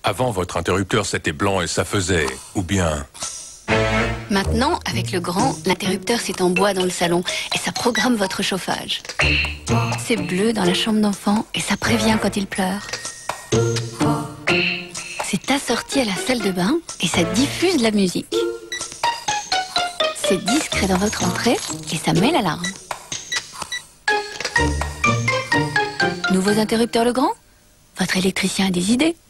Avant, votre interrupteur, c'était blanc et ça faisait. Ou bien... Maintenant, avec le grand, l'interrupteur c'est en bois dans le salon et ça programme votre chauffage. C'est bleu dans la chambre d'enfant et ça prévient quand il pleure. C'est assorti à la salle de bain et ça diffuse de la musique. C'est discret dans votre entrée et ça met l'alarme. Nouveaux interrupteurs Legrand? Votre électricien a des idées.